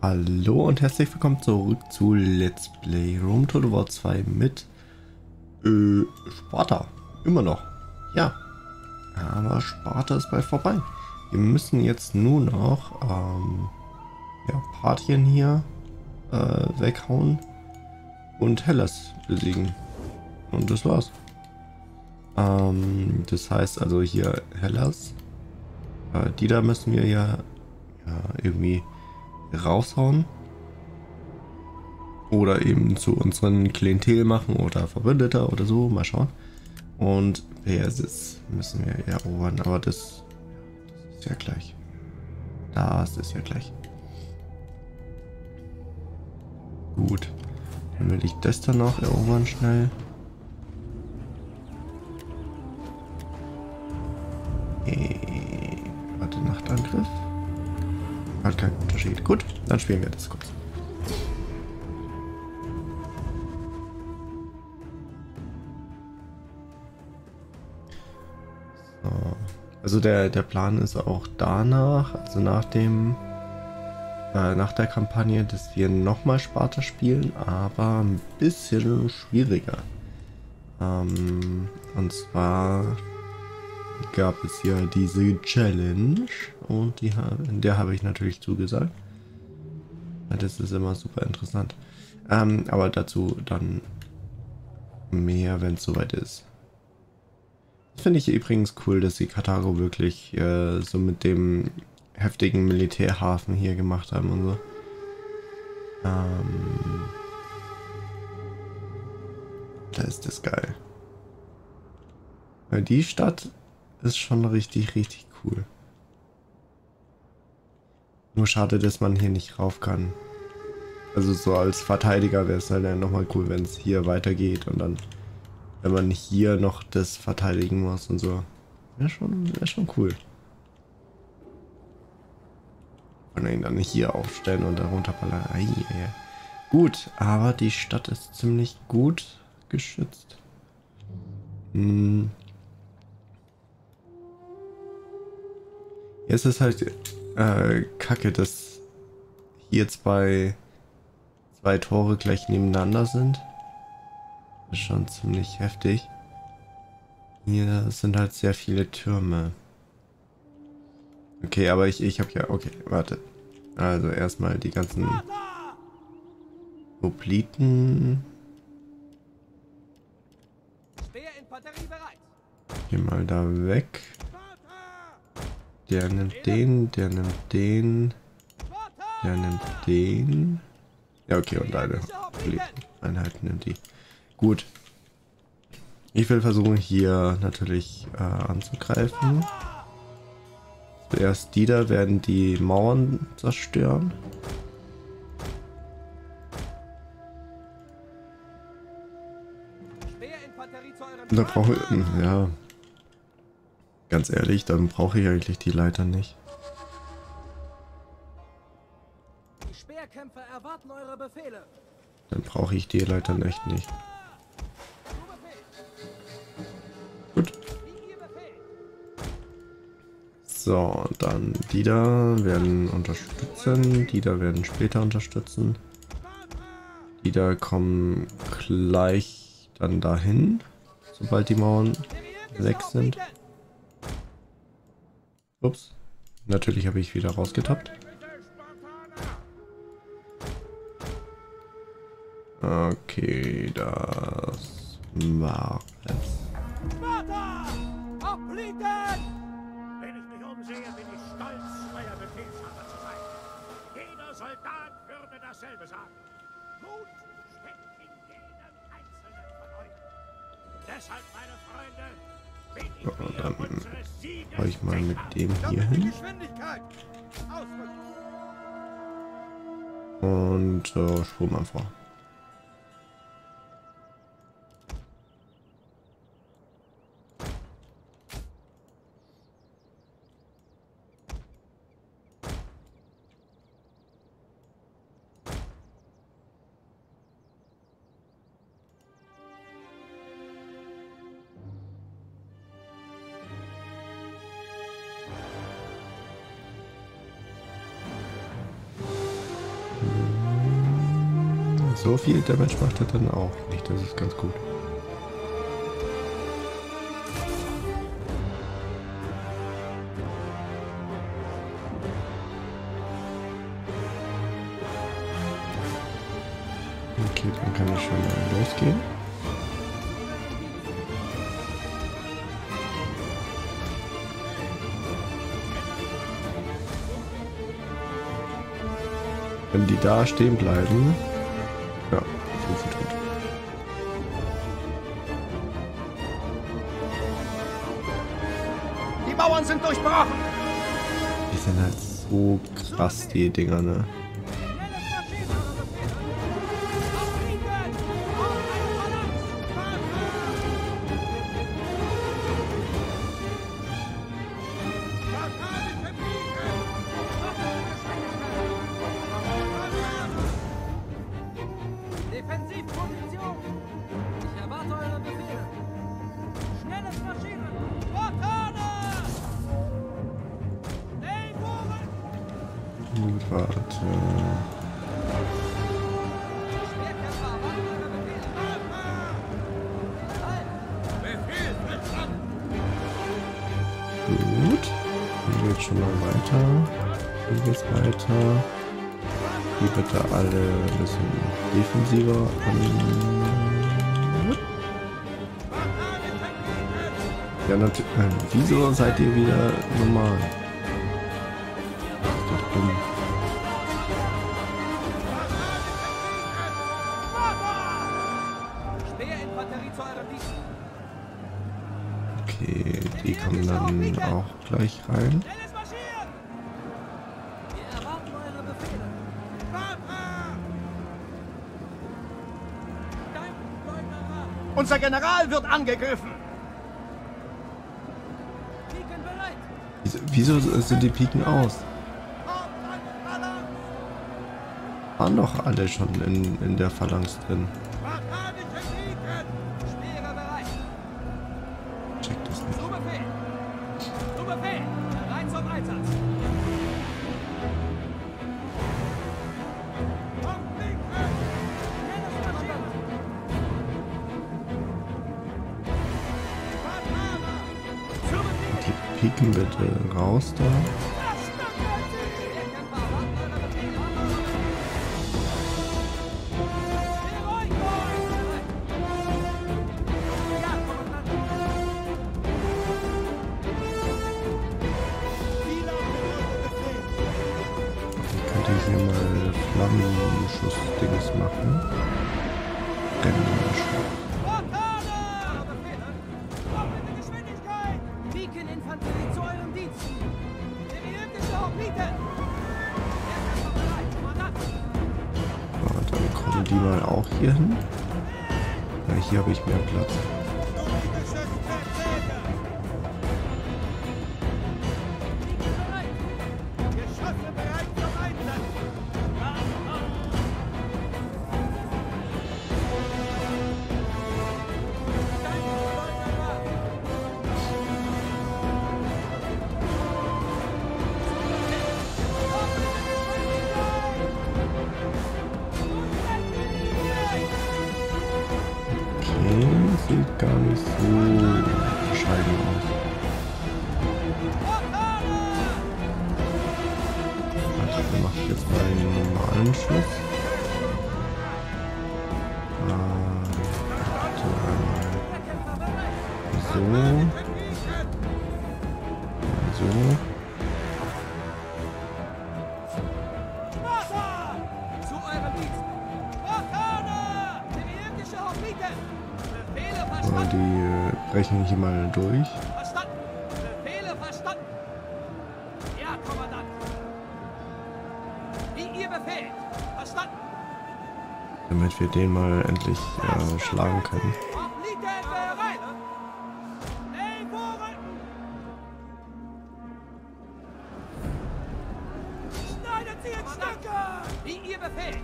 Hallo und herzlich willkommen zurück zu Let's Play Rome Total War 2 mit Sparta. Immer noch. Ja, aber Sparta ist bald vorbei. Wir müssen jetzt nur noch ja, Parthien hier weghauen und Hellas besiegen. Und das war's. Das heißt also hier Hellas. Die da müssen wir ja irgendwie raushauen. Oder eben zu unseren Klientel machen oder Verbündeter oder so. Mal schauen. Und Persis müssen wir erobern. Aber das ist ja gleich. Das ist ja gleich. Gut. Dann will ich das dann noch erobern schnell. Warte, Nachtangriff. Hat keinen Unterschied. Gut, dann spielen wir das kurz. So. Also der Plan ist auch danach, also nach der Kampagne, dass wir nochmal Sparta spielen, aber ein bisschen schwieriger. Und zwar gab es ja diese Challenge und in der habe ich natürlich zugesagt. Das ist immer super interessant. Aber dazu dann mehr, wenn es soweit ist. Das finde ich übrigens cool, dass sie Karthago wirklich so mit dem heftigen Militärhafen hier gemacht haben und so. Da ist das geil. Weil die Stadt ist schon richtig, richtig cool. Nur schade, dass man hier nicht rauf kann. Also so als Verteidiger wäre es halt dann nochmal cool, wenn es hier weitergeht und dann, wenn man hier noch das verteidigen muss und so. Wäre schon cool. Kann man ihn dann nicht hier aufstellen und darunter ballern. Gut, aber die Stadt ist ziemlich gut geschützt. Jetzt ist halt kacke, dass hier zwei Tore gleich nebeneinander sind. Das ist schon ziemlich heftig. Hier sind halt sehr viele Türme. Okay, aber ich habe ja... Okay, warte. Also erstmal die ganzen Hopliten. Geh mal da weg. Der nimmt den, der nimmt den. Der nimmt den. Ja, okay, und eine Einheit nimmt die. Gut. Ich will versuchen, hier natürlich anzugreifen. Zuerst die da werden die Mauern zerstören. Und da brauche ich, ja, ganz ehrlich, dann brauche ich eigentlich die Leiter nicht. Die Speerkämpfer erwarten eure Befehle. Dann brauche ich die Leitern echt nicht. Gut. So, dann die da werden unterstützen, die da werden später unterstützen. Die da kommen gleich dann dahin, sobald die Mauern weg sind. Ups, natürlich habe ich wieder rausgetappt. Okay, das war es. Wenn ich mich umsehe, bin ich stolz, euer Befehlshaber zu sein. Jeder Soldat würde dasselbe sagen. Mut steckt in jedem Einzelnen von euch. Deshalb, meine Freunde, bin ich Dann unseres Sieges fahre ich mal mit sicher. dem hier hin. Und spur mal vor. So viel Damage macht er dann auch nicht. Das ist ganz gut. Okay, dann kann ich schon mal losgehen. Wenn die da stehen bleiben, ja, sind sie tot. Die Mauern sind durchbrochen! Die sind halt so krass, die Dinger, ne? Defensivposition! Ich erwarte eure Befehle! Schnelles Marschieren! Blockade! Ellbogen! Gut, warte. Schwerkämpfer erwarten eure Befehle! Befehl verstanden! Gut. Dann geht's schon mal weiter. Dann geht's weiter. Die bitte alle ein bisschen defensiver an. Ja, natürlich. Wieso seid ihr wieder normal? Das ist doch dumm. Speerinfanterie zu eurem Dienst! Okay, die kommen dann auch gleich rein. Schnelles Marschieren! Wir erwarten eure Befehle! Unser General wird angegriffen! Piken bereit! Wieso sind die Piken aus? Waren doch alle schon in der Phalanx drin. Speere bereit! Check das nicht. Zu Befehl! Zu Befehl! Bereit zum Einsatz! Schnelles Marschieren! Zu Befehl! Die Piken bitte raus da. Schwerkämpfer erwarten eure Befehle! Beruhigt euch! Ja, Kommandant! Ich könnte hier mal Flammenschuss-Dings machen. Brennenschuss. Blockade! Befehle! Doppelte Geschwindigkeit! Piken-Infanterie zu euren Diensten! Seriötische Hopliten! Schwerkämpfer bereit, Kommandant! So, dann kommen die mal auch hier hin. Ja, hier habe ich mehr Platz. Piken bereit! Geschosse bereit zum Einsatz! Okay, sieht gar nicht so bescheiden aus. Warte, wir machen jetzt mal einen normalen Schuss. Warte einmal. Schwerkämpfer bereit! So. So. Sparta! Zu eurem Dienst! Blockade! Seriötische Hopliten! Befehle So, verstanden! die brechen hier mal durch. Verstanden! Befehle verstanden! Ja, Kommandant! Wie ihr befehlt! Verstanden! Damit wir den mal endlich schlagen können. Hopliten bereit! Ellbogen! Schneidet sie in Stücke! Wie ihr befehlt!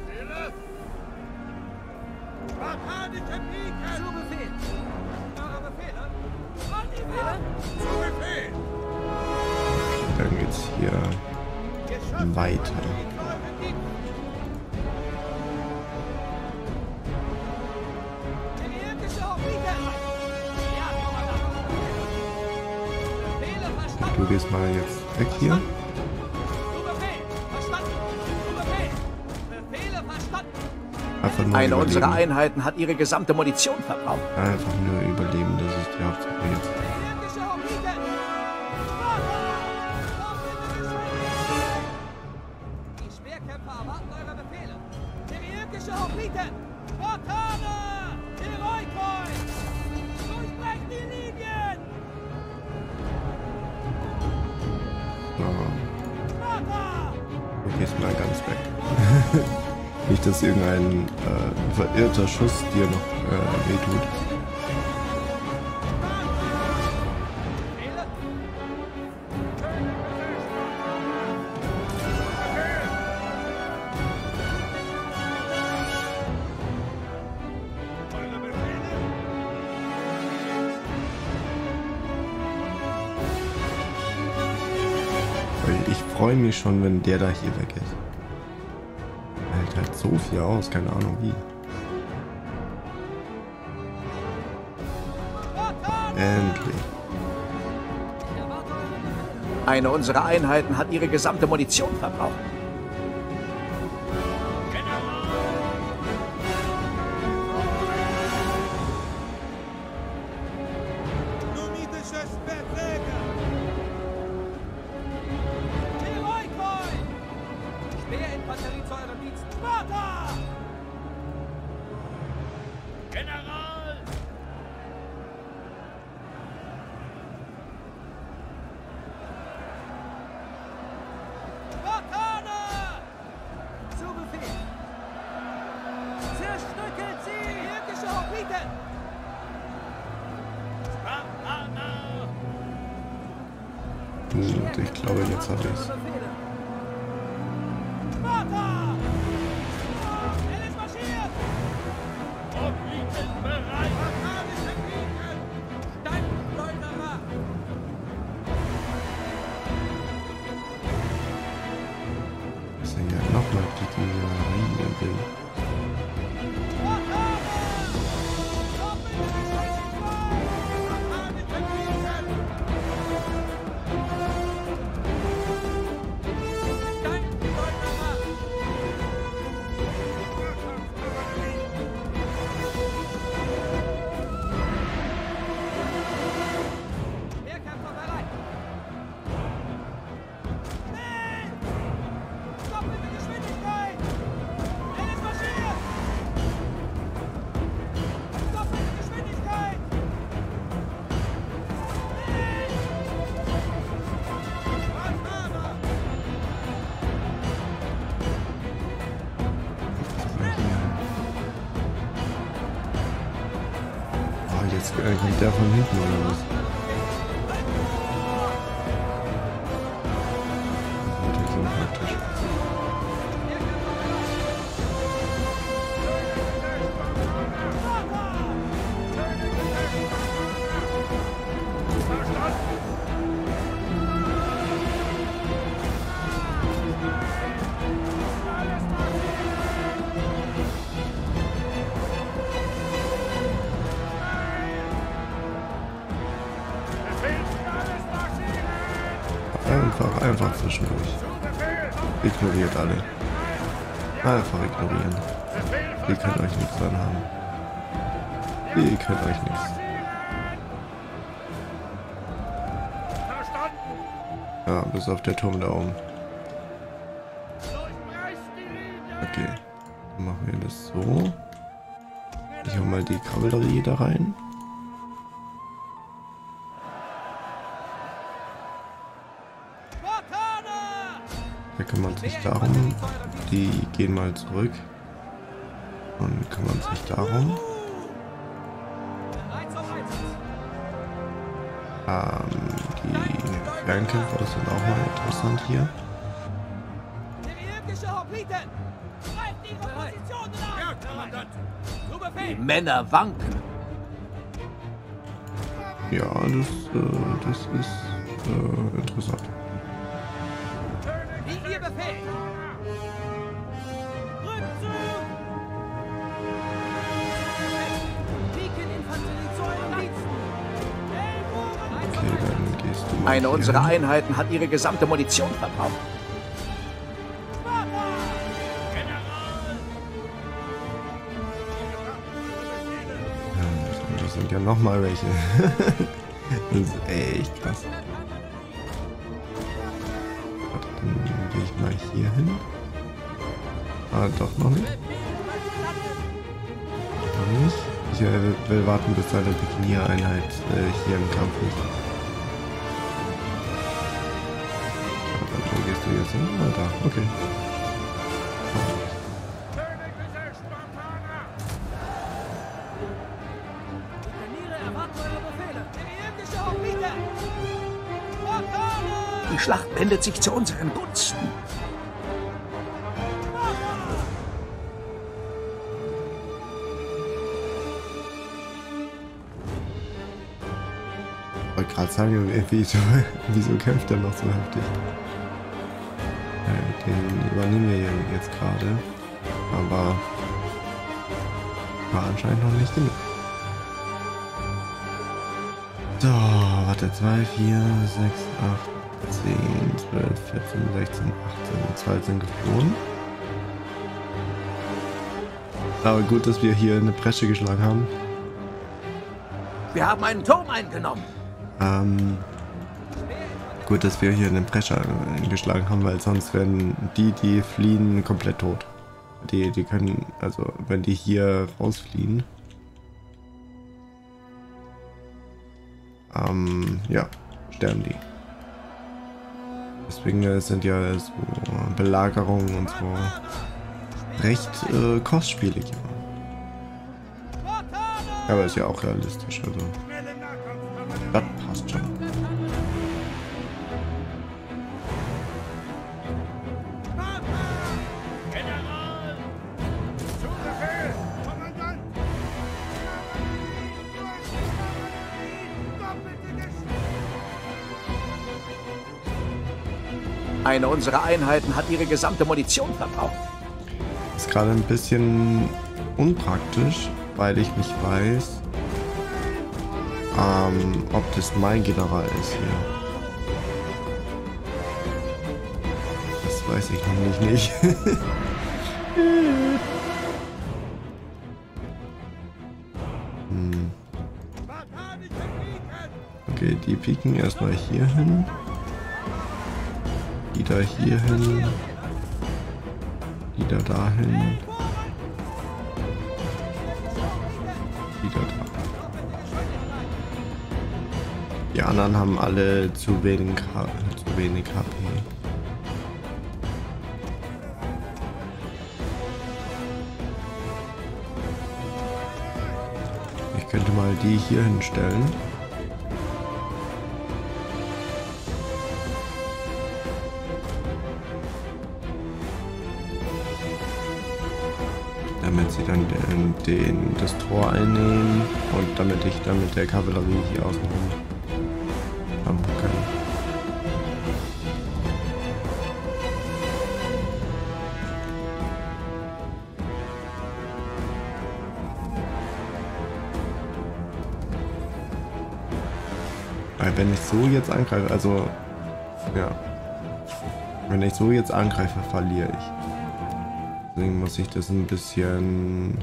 Spartanische Piken! Zu Befehl! Eure Befehle! An die Welle! Zu Befehl! Dann geht's hier weiter. Du gehst mal jetzt weg hier. Zu Befehl! Verstanden! Zu Befehl! Befehle verstanden! Einfach nur Eine überleben. unserer Einheiten hat ihre gesamte Munition verbraucht. Einfach nur überleben, das ist die Hauptsache jetzt. Irakische Hopliten! Sparta! Die Speerkämpfer erwarten eure Befehle. Irakische Hopliten! Spartaner! Heroikoi! Durchbrecht die Linien! Ja, Sparta! du gehst mal ganz weg. Nicht, dass irgendein verirrter Schuss dir noch wehtut. Befehle? Weil ich freue mich schon, wenn der da hier weg ist. Hält halt so viel aus, keine Ahnung wie. Endlich. Ich erwarte eure Befehle. Eine unserer Einheiten hat ihre gesamte Munition verbraucht. Heroikoi! Speerinfanterie zu eurem Dienst. Sparta! General! Spartaner! Zu Befehl! Zerstückelt sie! Irakische Hopliten! Spartaner! Und ich glaube, jetzt habe ich's. Befehle. Sparta! Er ist marschiert! Hopliten bereit! Spartanische Kriegen! Steinschleuderer! Dass er ja nochmal die Marine will. Spartaner! Doppelte Geschwindigkeit! Spartanische Kriegen! Steinschleuderer! Wehrkämpfer bereit! Schnell! Doppelte Geschwindigkeit! Er ist marschiert! Doppelte Geschwindigkeit! Schnell! Spartaner! Oh, jetzt kommt der von hinten oder was? Das ist natürlich unpraktisch. Einfach zwischendurch. Ignoriert alle. Einfach ignorieren. Ihr könnt euch nichts anhaben. Ihr könnt euch nichts. Ja, bis auf der Turm da oben. Okay. Dann machen wir das so. Ich hole mal die Kavallerie da rein. Der kümmert sich darum. Die gehen mal zurück und kümmern sich darum. Bereit zum Einsatz! Die Fernkämpfer sind auch mal interessant hier. Irakische Hopliten! Greift ihre Positionen an! Ja, Kommandant! Zu Die Befehl! Männer wanken. Ja, das ist interessant. Wie ihr Befehl! Rückzug! Piken-Infanterie zu eurem Dienst! Okay, dann gehst kommst du mal Eine hier unserer hin? Einheiten hat ihre gesamte Munition verbraucht. Ja, das sind ja nochmal welche. Das ist echt krass. Warte, dann gehe ich mal hier hin. Ah, doch noch nicht. Noch nicht. Ich will warten, bis eine Pikinier-Einheit hier im Kampf ist. Wo gehst du jetzt hin? Ah, da, okay. Die Schlacht wendet sich zu unseren Gunsten. Ich wollte gerade sagen, wieso kämpft er noch so heftig? Den übernehmen wir jetzt gerade. Aber war anscheinend noch nicht genug. So, warte, 2, 4, 6, 8, 10, 12, 14, 16, 18, 2 sind geflohen. Aber gut, dass wir hier eine Bresche geschlagen haben. Wir haben einen Turm eingenommen. Gut, dass wir hier eine Bresche geschlagen haben, weil sonst werden die fliehen, komplett tot. Die können, also wenn die hier rausfliehen, ja, sterben die. Deswegen sind ja so Belagerungen und so recht kostspielig. Aber ist ja auch realistisch, also das passt schon. Eine unserer Einheiten hat ihre gesamte Munition verbraucht. Ist gerade ein bisschen unpraktisch, weil ich nicht weiß, ob das mein General ist hier. Das weiß ich nämlich nicht. Okay, die pieken erstmal hier hin. Die da hier hin. Die da dahin. Die da da. Die anderen haben alle zu wenig HP. Ich könnte mal die hier hinstellen. Damit sie dann das Tor einnehmen und damit ich dann mit der Kavallerie hier außenrum haben kann. Weil wenn ich so jetzt angreife, also ja, wenn ich so jetzt angreife, verliere ich. Deswegen muss ich das ein bisschen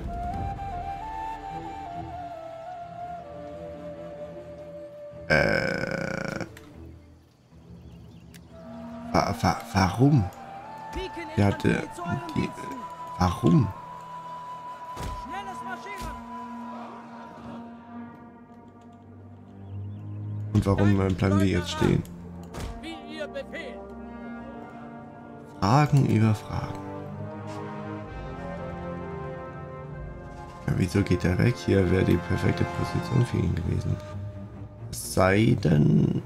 warum? Ja, warum? Und warum bleiben wir jetzt stehen? Fragen über Fragen. Ja, wieso geht er weg? Hier wäre die perfekte Position für ihn gewesen. Es sei denn...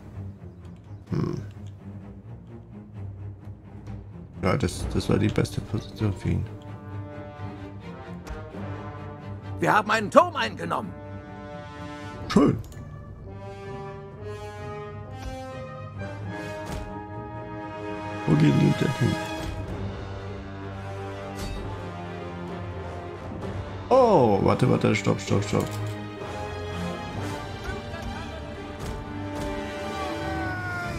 Ja, das war die beste Position für ihn. Wir haben einen Turm eingenommen. Schön. Wo geht die denn hin? Oh, warte, stopp.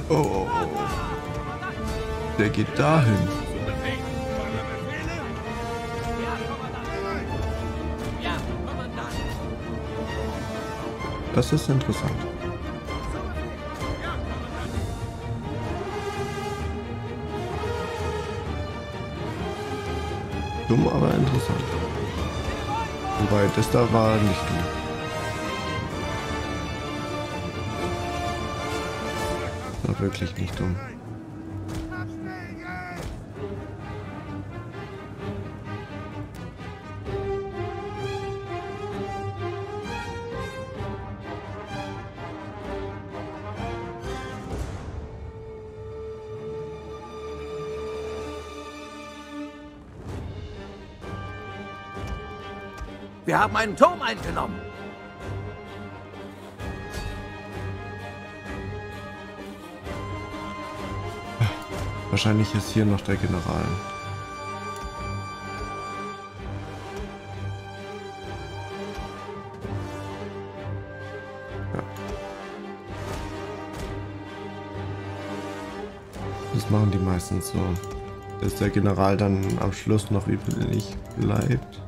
Oh, oh, oh. Der geht dahin. Das ist interessant. Dumm, aber interessant. Wobei, das da war nicht dumm. War wirklich nicht dumm. Wir haben einen Turm eingenommen. Wahrscheinlich ist hier noch der General. Ja. Das machen die meistens so, dass der General dann am Schluss noch übrig bleibt.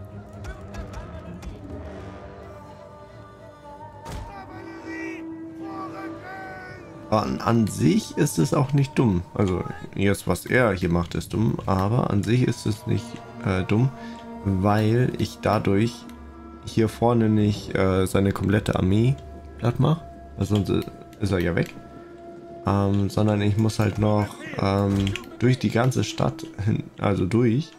An sich ist es auch nicht dumm. Also jetzt, was er hier macht, ist dumm. Aber an sich ist es nicht dumm, weil ich dadurch hier vorne nicht seine komplette Armee platt mache. Also sonst ist er ja weg. Sondern ich muss halt noch durch die ganze Stadt hin, also durch.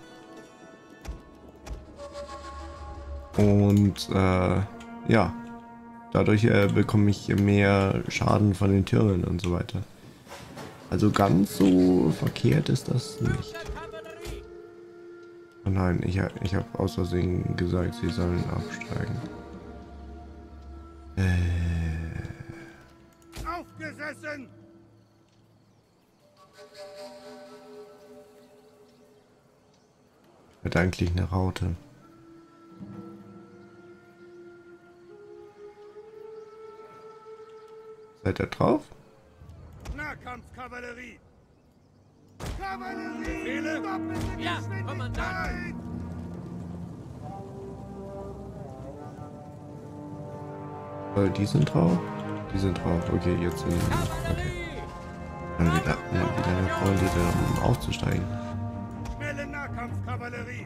Und ja. Dadurch bekomme ich mehr Schaden von den Türmen und so weiter. Also ganz so verkehrt ist das nicht. Oh nein, ich habe aus Versehen gesagt, sie sollen absteigen. Aufgesessen! Hat eigentlich eine Raute. Seid ihr drauf? Nahkampfkavallerie! Kavallerie! Doppelte Ja, Kommandant! Die sind drauf? Die sind drauf. Okay, jetzt sind die. Okay. Dann wieder eine Frau, die da um aufzusteigen. Schnelle Nahkampfkavallerie!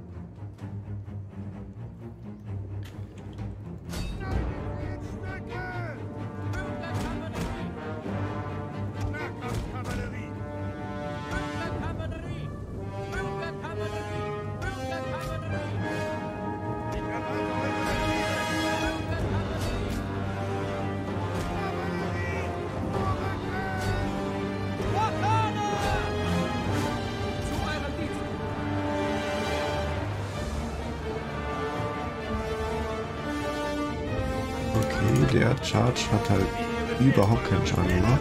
Okay, der Charge hat halt überhaupt keinen Schaden gemacht.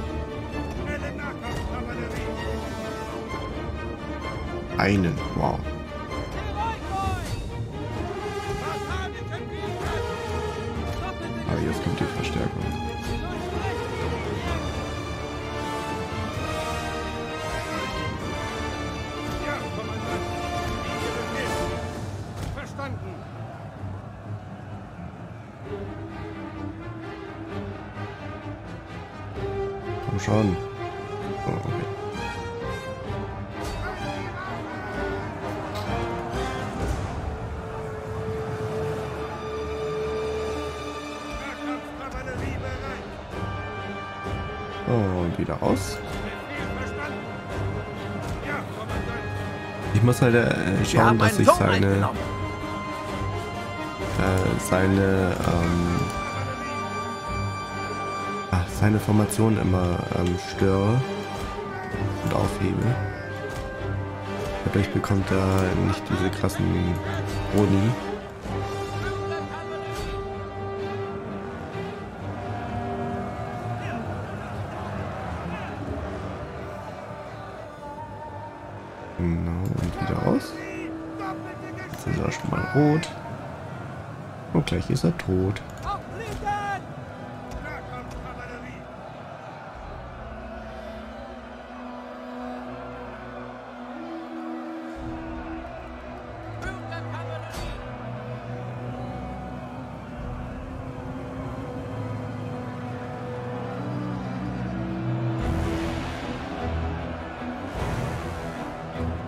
Einen, wow. Ah, jetzt kommt die Verstärkung. Ja, Kommandant! Verstanden! Komm schon. Oh, okay. Nahkampfkavallerie bereit! Und wieder raus. Befehl verstanden! Ja, Kommandant! Ich muss halt Wir schauen, haben dass einen ich Turm seine eingenommen. seine Formation immer störe und aufhebe. Dadurch bekommt er nicht diese krassen Boni. Genau, und wieder raus. Jetzt ist er schon mal rot. Und gleich ist er tot. Nahkampfkavallerie!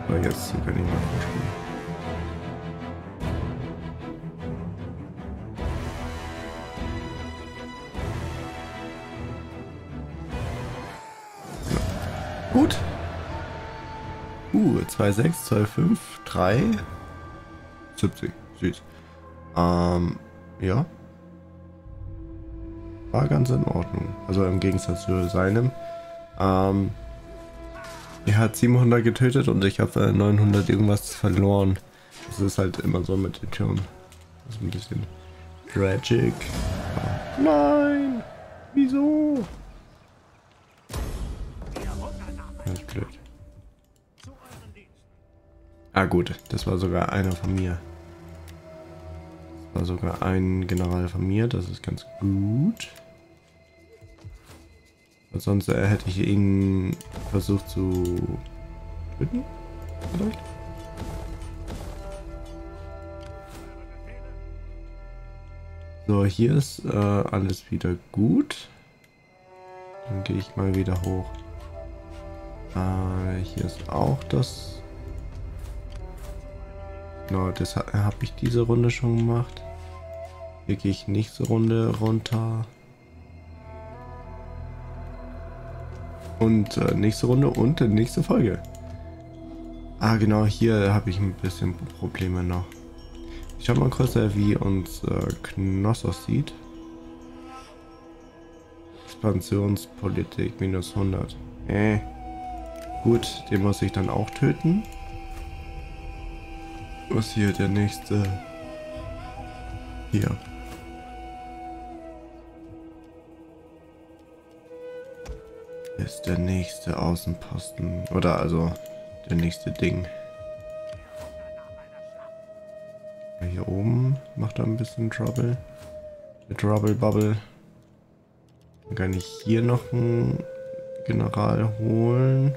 So, jetzt hier kann ich mal vorspielen. Gut. 2,6, 2,5, 3, 70. Süß. Ja. War ganz in Ordnung. Also im Gegensatz zu seinem. Er hat 700 getötet und ich habe 900 irgendwas verloren. Das ist halt immer so mit den Türen. Das ist ein bisschen tragic. Nein! Wieso? Das ist blöd. Ah gut, das war sogar einer von mir. Das war sogar ein General von mir, das ist ganz gut. Weil sonst hätte ich ihn versucht zu töten, vielleicht. So, hier ist alles wieder gut. Dann gehe ich mal wieder hoch. Hier ist auch das. Genau, das habe ich diese Runde schon gemacht. Hier gehe ich nächste Runde runter. Und nächste Runde und nächste Folge. Ah genau, hier habe ich ein bisschen Probleme noch. Ich schau mal kurz, wie uns Knossos sieht. Expansionspolitik minus 100. Gut, den muss ich dann auch töten. Was hier der nächste? Hier. Ist der nächste Außenposten. Oder also der nächste Ding. Hier oben macht er ein bisschen Trouble. Der Trouble Bubble. Dann kann ich hier noch einen General holen.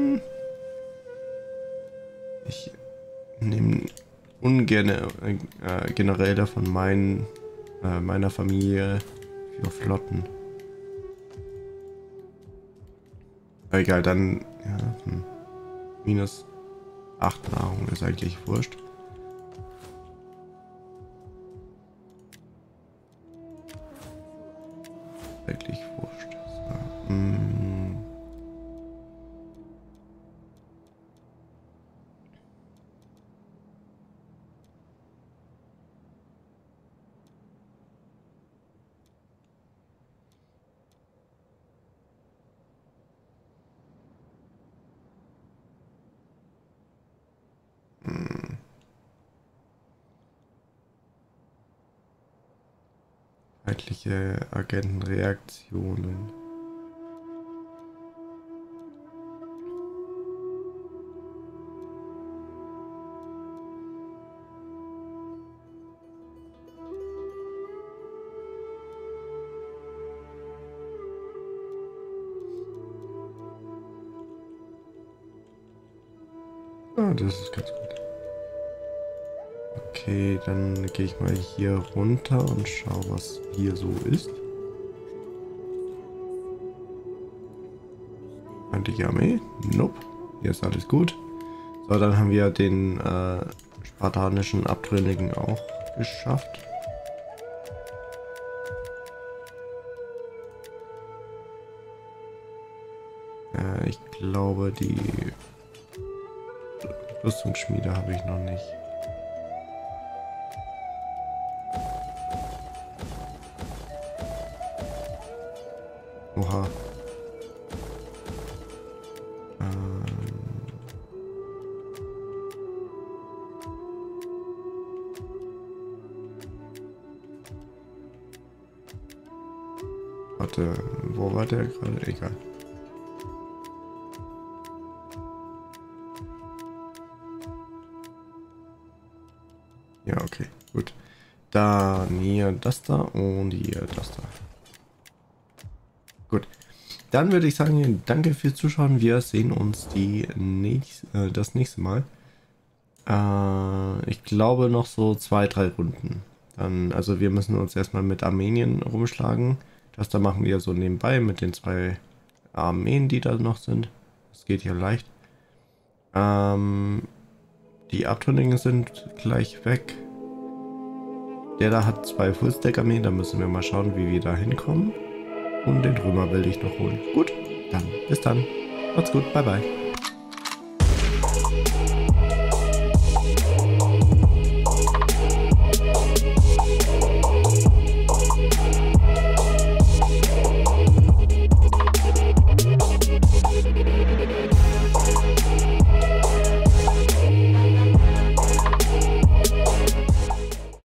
Ich nehme ungern Generäle von meiner Familie für Flotten. Egal, dann ja, minus 8 Nahrung ist eigentlich wurscht. Wirklich wurscht. So. Feindliche Agentenreaktionen. Ah, das ist ganz gut. Okay, dann gehe ich mal hier runter und schaue, was hier so ist. Feindliche Armee? Nope. Hier ist alles gut. So, dann haben wir den spartanischen Abtrünnigen auch geschafft. Ich glaube, die Rüstungsschmiede habe ich noch nicht. Oha. Warte, wo war der gerade? Egal. Ja, okay, gut. Dann hier das da und hier das da. Gut. Dann würde ich sagen, danke fürs Zuschauen. Wir sehen uns das nächste Mal. Ich glaube noch so 2-3 Runden. Dann, also wir müssen uns erstmal mit Armenien rumschlagen. Das da machen wir so nebenbei mit den 2 Armeen, die da noch sind. Das geht ja leicht. Die Abtrünnigen sind gleich weg. Der da hat 2 Fullstack-Armeen, da müssen wir mal schauen, wie wir da hinkommen. Und den Römer will ich noch holen. Gut, dann bis dann. Macht's gut, bye bye.